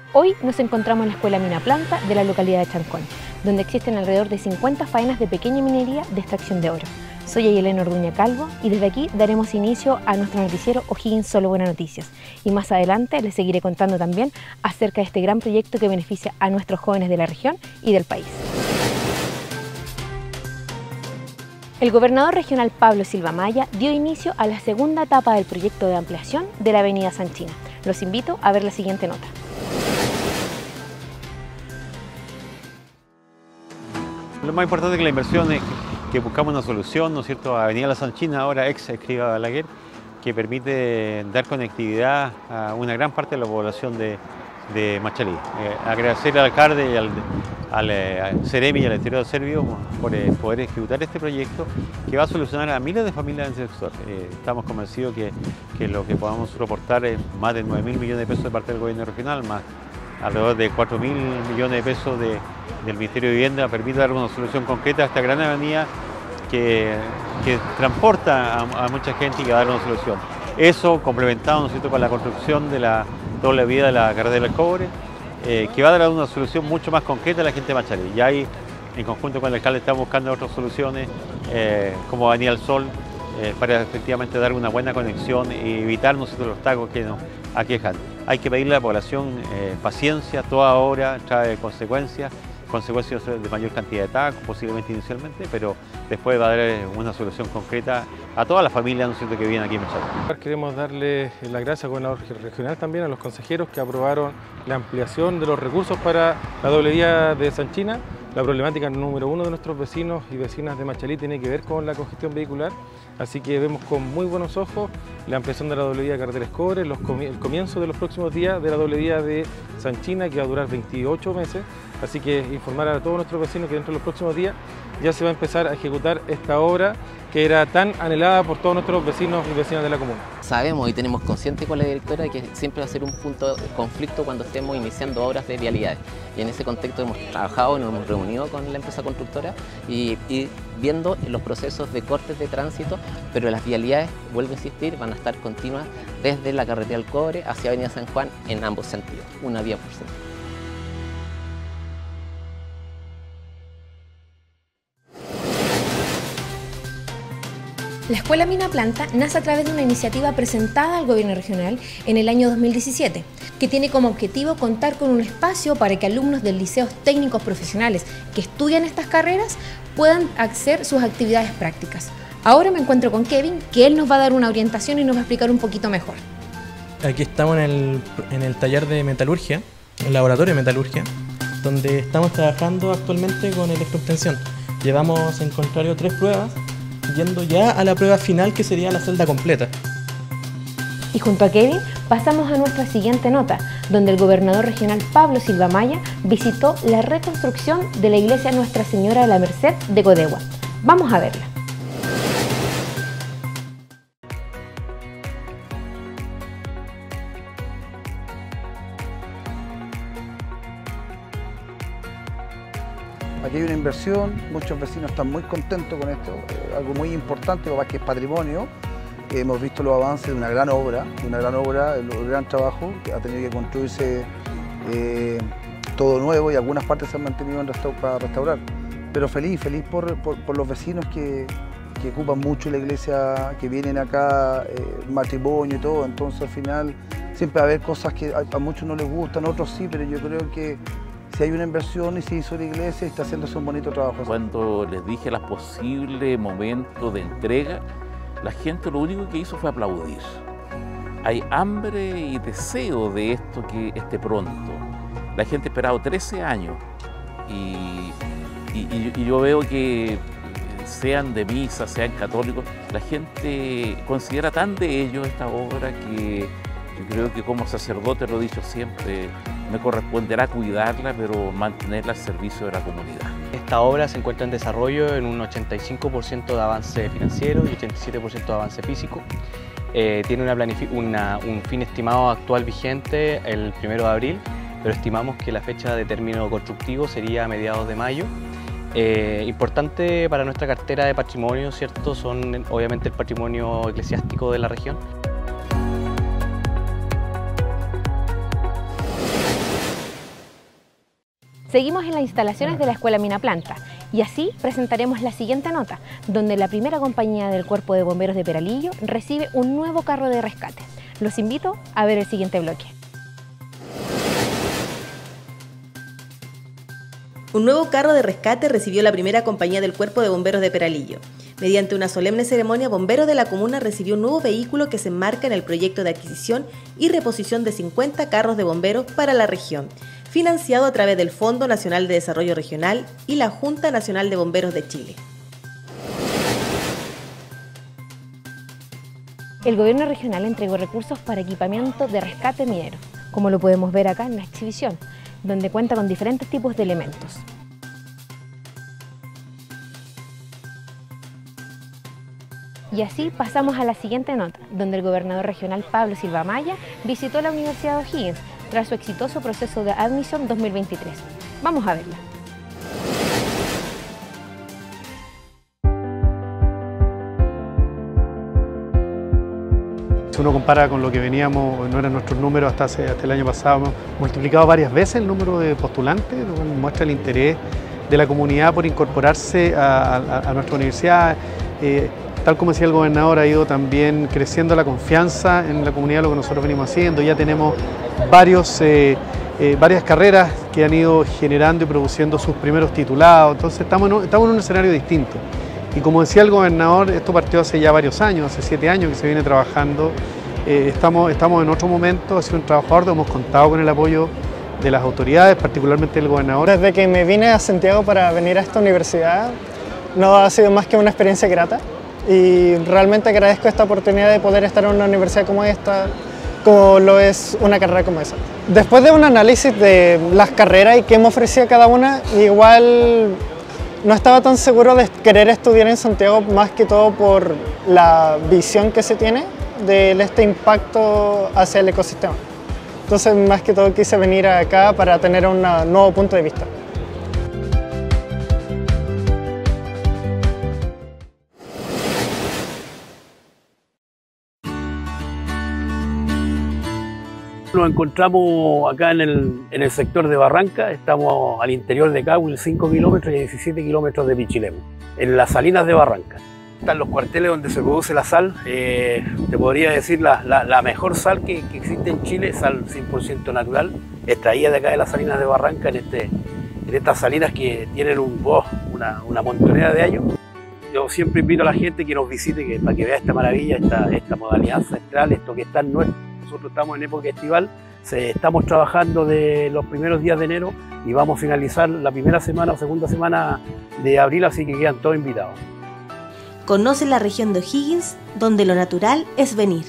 Hoy nos encontramos en la Escuela Mina Planta de la localidad de Chancón, donde existen alrededor de 50 faenas de pequeña minería de extracción de oro. Soy Ayelena Orduña Calvo y desde aquí daremos inicio a nuestro noticiero O'Higgins Solo Buenas Noticias. Y más adelante les seguiré contando también acerca de este gran proyecto que beneficia a nuestros jóvenes de la región y del país. El gobernador regional Pablo Silva Maya dio inicio a la segunda etapa del proyecto de ampliación de la avenida Sanchina. Los invito a ver la siguiente nota. Lo más importante es que la inversión es que buscamos una solución, ¿no es cierto?, a Avenida La Sanchina, ahora ex Escrivá Balaguer, que permite dar conectividad a una gran parte de la población de Machalí. Agradecer al alcalde y al Ceremi y al Interior Servio por poder ejecutar este proyecto que va a solucionar a miles de familias en el sector. Estamos convencidos que lo que podamos aportar es más de 9.000 millones de pesos de parte del gobierno regional, más alrededor de 4.000 millones de pesos del Ministerio de Vivienda, permite dar una solución concreta a esta gran avenida que transporta a mucha gente y que va a dar una solución. Eso complementado, ¿no es cierto?, con la construcción de la doble vía de la carretera del cobre, que va a dar una solución mucho más concreta a la gente de Machalí. Y ahí, en conjunto con el alcalde, estamos buscando otras soluciones, como Avenida El Sol, para efectivamente dar una buena conexión y evitar, ¿no es cierto?, los tacos que nos aquejan. Hay que pedirle a la población paciencia, toda hora trae consecuencias de mayor cantidad de tacos, posiblemente inicialmente, pero después va a dar una solución concreta a todas las familias, ¿no es cierto?, que viven aquí en Machalí. Queremos darle las gracias al gobernador regional también, a los consejeros que aprobaron la ampliación de los recursos para la doble vía de Sanchina. La problemática número uno de nuestros vecinos y vecinas de Machalí tiene que ver con la congestión vehicular, así que vemos con muy buenos ojos la ampliación de la doble vía de Carreteras Cobre, el comienzo de los próximos días de la doble vía de Sanchina, que va a durar 28 meses, así que informar a todos nuestros vecinos que dentro de los próximos días ya se va a empezar a ejecutar esta obra que era tan anhelada por todos nuestros vecinos y vecinas de la comuna. Sabemos y tenemos consciente con la directora que siempre va a ser un punto de conflicto cuando estemos iniciando obras de vialidades. Y en ese contexto hemos trabajado y nos hemos reunido con la empresa constructora y viendo los procesos de cortes de tránsito, pero las vialidades, vuelvo a insistir, van a estar continuas desde la carretera del Cobre hacia Avenida San Juan en ambos sentidos, una vía por sentido. La Escuela Mina Planta nace a través de una iniciativa presentada al gobierno regional en el año 2017, que tiene como objetivo contar con un espacio para que alumnos de liceos técnicos profesionales que estudian estas carreras puedan hacer sus actividades prácticas. Ahora me encuentro con Kevin, que él nos va a dar una orientación y nos va a explicar un poquito mejor. Aquí estamos en el taller de metalurgia, el laboratorio de metalurgia, donde estamos trabajando actualmente con electroobtención. Llevamos en contrario 3 pruebas, yendo ya a la prueba final, que sería la celda completa. Y junto a Kevin pasamos a nuestra siguiente nota, donde el gobernador regional Pablo Silva Maya visitó la reconstrucción de la iglesia Nuestra Señora de la Merced de Codegua. Vamos a verla. Aquí hay una inversión, muchos vecinos están muy contentos con esto, algo muy importante, que es patrimonio. Hemos visto los avances de una gran obra, el gran trabajo, que ha tenido que construirse todo nuevo y algunas partes se han mantenido para restaurar. Pero feliz por los vecinos que ocupan mucho la iglesia, que vienen acá, matrimonio y todo, entonces al final siempre va a haber cosas que a muchos no les gustan, a otros sí, pero yo creo que si hay una inversión y se hizo la iglesia, está haciéndose un bonito trabajo. Cuando les dije los posibles momentos de entrega, la gente lo único que hizo fue aplaudir. Hay hambre y deseo de esto que esté pronto. La gente ha esperado 13 años y yo veo que sean de misa, sean católicos, la gente considera tan de ellos esta obra que yo creo que como sacerdote, lo he dicho siempre, me corresponderá cuidarla, pero mantenerla al servicio de la comunidad. Esta obra se encuentra en desarrollo en un 85% de avance financiero y 87% de avance físico. Tiene un fin estimado actual vigente el 1 de abril, pero estimamos que la fecha de término constructivo sería a mediados de mayo. Importante para nuestra cartera de patrimonio, ¿cierto? Son obviamente el patrimonio eclesiástico de la región. Seguimos en las instalaciones de la Escuela Mina Planta y así presentaremos la siguiente nota, donde la primera compañía del Cuerpo de Bomberos de Peralillo recibe un nuevo carro de rescate. Los invito a ver el siguiente bloque. Un nuevo carro de rescate recibió la primera compañía del Cuerpo de Bomberos de Peralillo. Mediante una solemne ceremonia, Bomberos de la comuna recibió un nuevo vehículo que se enmarca en el proyecto de adquisición y reposición de 50 carros de bomberos para la región, financiado a través del Fondo Nacional de Desarrollo Regional y la Junta Nacional de Bomberos de Chile. El gobierno regional entregó recursos para equipamiento de rescate minero, como lo podemos ver acá en la exhibición, donde cuenta con diferentes tipos de elementos. Y así pasamos a la siguiente nota, donde el gobernador regional Pablo Silva Amaya visitó la Universidad de O'Higgins tras su exitoso proceso de admisión 2023. Vamos a verla. Si uno compara con lo que veníamos, no eran nuestros números hasta el año pasado, hemos multiplicado varias veces el número de postulantes, lo cual muestra el interés de la comunidad por incorporarse a nuestra universidad. Tal como decía el gobernador, ha ido también creciendo la confianza en la comunidad, lo que nosotros venimos haciendo. Ya tenemos varias carreras que han ido generando y produciendo sus primeros titulados, entonces estamos en un escenario distinto. Y como decía el gobernador, esto partió hace ya varios años, hace 7 años que se viene trabajando. Estamos en otro momento, ha sido un trabajo arduo, hemos contado con el apoyo de las autoridades, particularmente del gobernador. Desde que me vine a Santiago para venir a esta universidad, no ha sido más que una experiencia grata. Y realmente agradezco esta oportunidad de poder estar en una universidad como esta, como lo es una carrera como esa. Después de un análisis de las carreras y qué me ofrecía cada una, igual no estaba tan seguro de querer estudiar en Santiago, más que todo por la visión que se tiene de este impacto hacia el ecosistema. Entonces, más que todo quise venir acá para tener un nuevo punto de vista. Nos encontramos acá en el sector de Barranca, estamos al interior de Caguil, 5 kilómetros y 17 kilómetros de Pichilemu, en las salinas de Barranca. Están los cuarteles donde se produce la sal, te podría decir la mejor sal que existe en Chile, sal 100% natural, extraída de acá de las salinas de Barranca, en estas salinas que tienen una montonera de años. Yo siempre invito a la gente que nos visite para que vea esta maravilla, esta modalidad ancestral, esto que está en nuestro. Nosotros estamos en época estival, estamos trabajando de los primeros días de enero y vamos a finalizar la primera semana o segunda semana de abril, así que quedan todos invitados. Conoce la región de O'Higgins, donde lo natural es venir.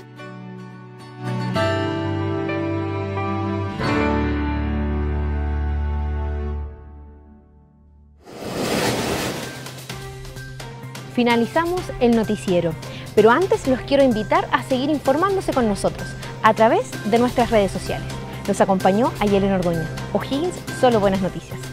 Finalizamos el noticiero, pero antes los quiero invitar a seguir informándose con nosotros a través de nuestras redes sociales. Nos acompañó Ayelen Ordoña. O'Higgins, solo buenas noticias.